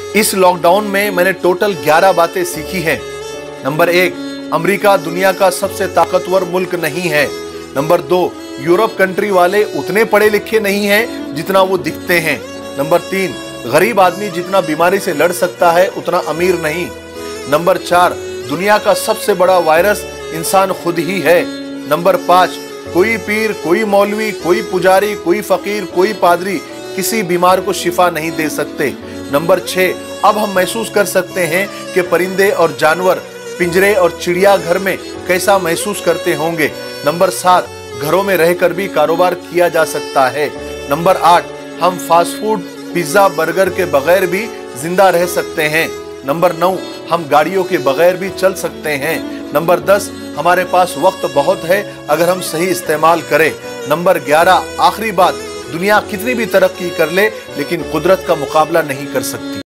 इस लॉकडाउन में मैंने टोटल 11 बातें सीखी हैं। नंबर 1, अमेरिका दुनिया का सबसे ताकतवर मुल्क नहीं है। नंबर 2, यूरोप कंट्री वाले उतने पढ़े लिखे नहीं हैं जितना वो दिखते हैं। नंबर 3, गरीब आदमी जितना बीमारी से लड़ सकता है उतना अमीर नहीं। नंबर 4, दुनिया का सबसे बड़ा वायरस इंसान खुद ही है। नंबर 5, कोई पीर, कोई मौलवी, कोई पुजारी, कोई फकीर, कोई पादरी किसी बीमार को शिफा नहीं दे सकते। नंबर 6, अब हम महसूस कर सकते हैं कि परिंदे और जानवर पिंजरे और चिड़ियाघर में कैसा महसूस करते होंगे। नंबर 7, घरों में रहकर भी कारोबार किया जा सकता है। नंबर 8, हम फास्ट फूड, पिज्जा, बर्गर के बगैर भी जिंदा रह सकते हैं। नंबर 9, हम गाड़ियों के बगैर भी चल सकते हैं। नंबर 10, हमारे पास वक्त बहुत है अगर हम सही इस्तेमाल करें। नंबर 11, आखिरी बात, दुनिया कितनी भी तरक्की कर ले लेकिन कुदरत का मुकाबला नहीं कर सकती।